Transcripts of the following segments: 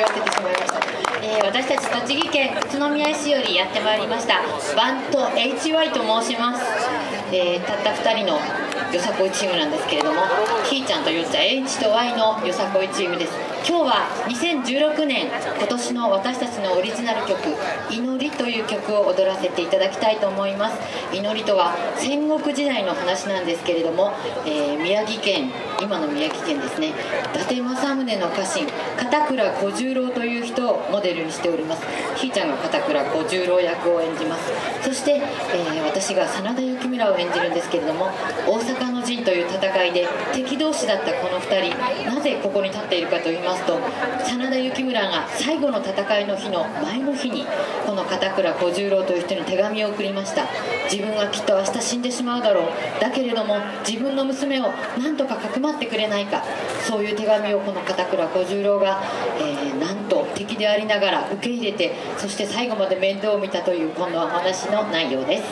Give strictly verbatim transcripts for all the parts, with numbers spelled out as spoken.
わせてしまいました。えー、私たち栃木県宇都宮市よりやってまいりましたバント エイチワイ と申します。えー、たったふたりのよさこいチームなんですけれども、ひーちゃんとよっちゃん H と Y のよさこいチームです。今日はにせんじゅうろくねん今年の私たちのオリジナル曲「祈り」という曲を踊らせていただきたいと思います。祈りとは戦国時代の話なんですけれども、えー、宮城県、今の宮城県ですね、伊達政宗の家臣片倉小十郎という人をモデルにしております。ひーちゃんが片倉小十郎役を演じます。そして、えー、私が真田幸村を演じるんですけれども、大阪の陣という戦いで敵同士だったこのふたり、なぜここに立っているかと言いますと、真田幸村が最後の戦いの日の前の日にこの片倉小十郎という人に手紙を送りました。自分はきっと明日死んでしまうだろう、だけれども自分の娘を何とかかくまってくれないか、そういう手紙をこの片倉小十郎が、えー、なんと敵でありながら受け入れて、そして最後まで面倒を見たというこのお話の内容です。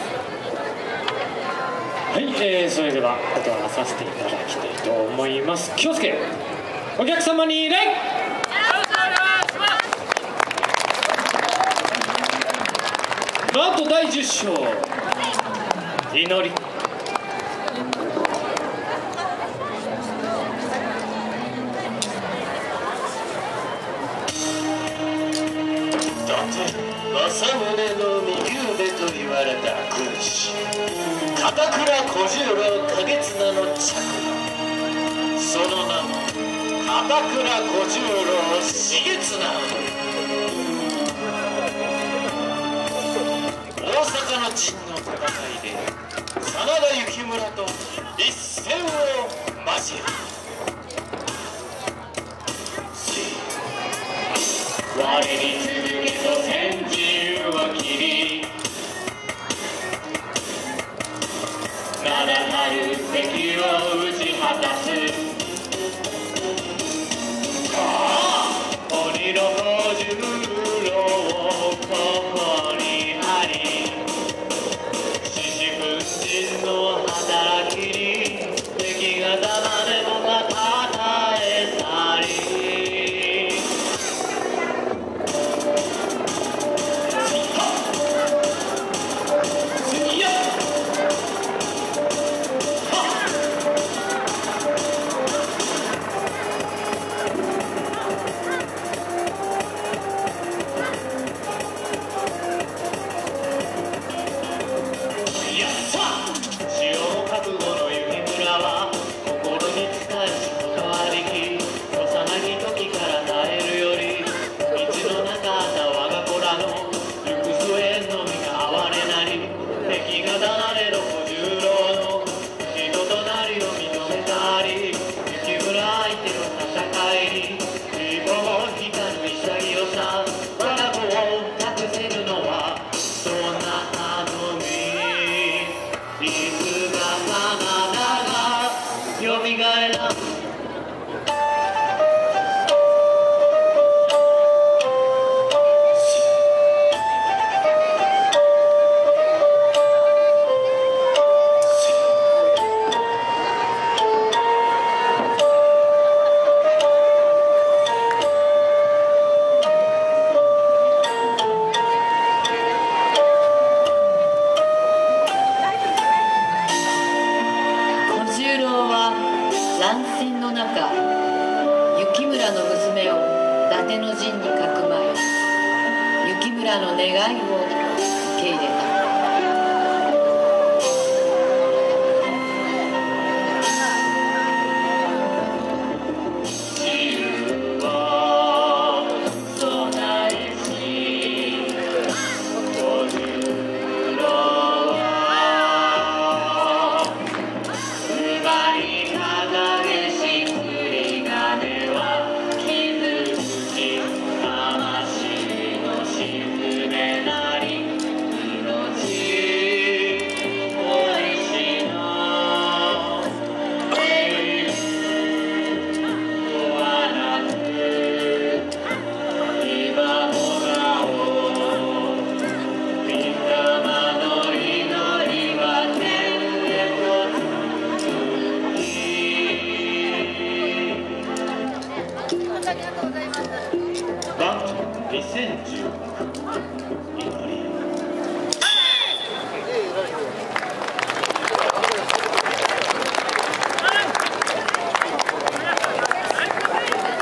はい、えー、それでは踊らさせていただきたいと思います。気をつけ、お客様に礼。バントだいじゅっ章祈り。 伊達政宗の右腕と言われた軍師片倉小十郎景綱の嫡男、その名も片倉小十郎重綱。大阪の陣の戦いで真田幸村と一戦を交え、我に続けと千獣は切り、名だたる敵を打ち果たす。鬼の小十郎ここにあり、獅子奮陣の働きに敵が誰もがたたえたり。次よっはっにせんじゅうろく祈り